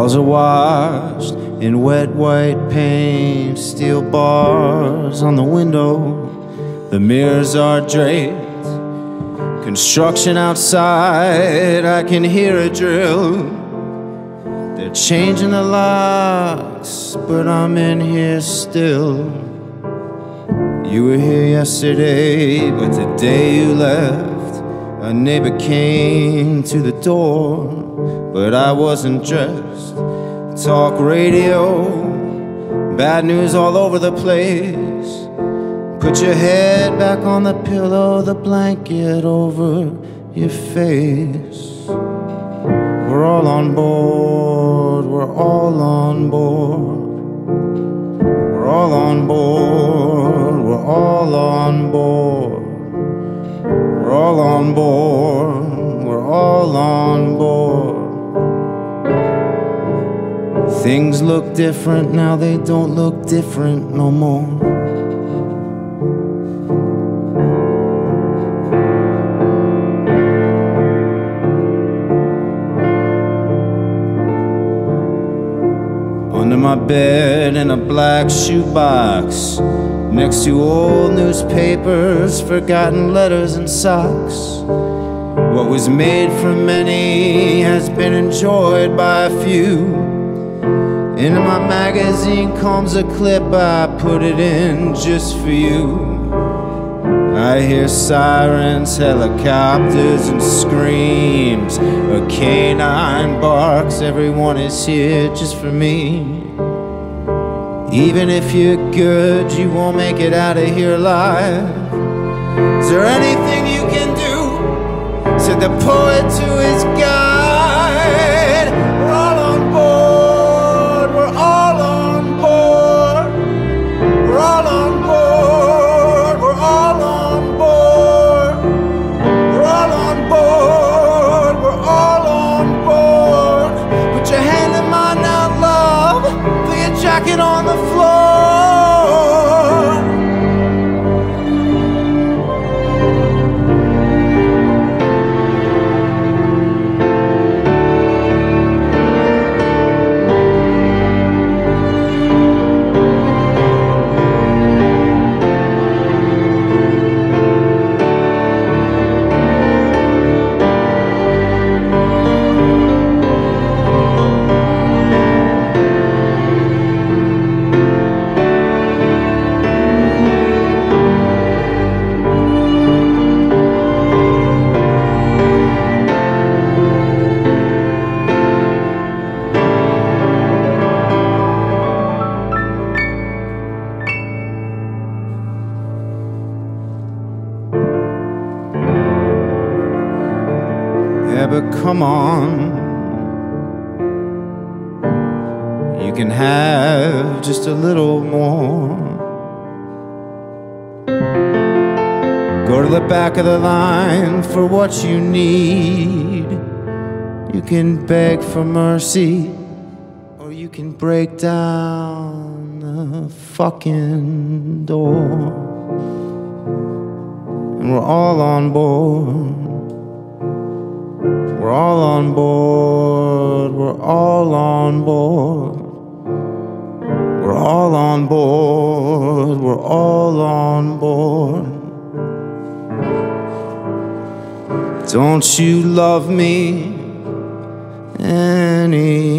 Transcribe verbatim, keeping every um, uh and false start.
Walls are washed in wet white paint, steel bars on the window, the mirrors are draped. Construction outside, I can hear a drill. They're changing the locks, but I'm in here still. You were here yesterday, but the day you left, a neighbor came to the door, but I wasn't dressed. Talk radio, bad news all over the place. Put your head back on the pillow, the blanket over your face. We're all on board, we're all on board. We're all on board, we're all on board. We're all on board, we're all on board. Things look different now, they don't look different no more. Under my bed in a black shoebox, next to old newspapers, forgotten letters and socks. What was made for many has been enjoyed by a few. In my magazine comes a clip, I put it in just for you. I hear sirens, helicopters and screams. A canine barks, everyone is here just for me. Even if you're good, you won't make it out of here alive. Is there anything you can do? Said the poet to his guide. We're all on board, we're all on board. We're all on board, we're all on board. We're all on board, we're all on board. Put your hand in mine now, love. Put your jacket on the floor. But come on, you can have just a little more. Go to the back of the line for what you need. You can beg for mercy, or you can break down the fucking door. And we're all on board. We're all on board, we're all on board. We're all on board, we're all on board. Don't you love me anymore?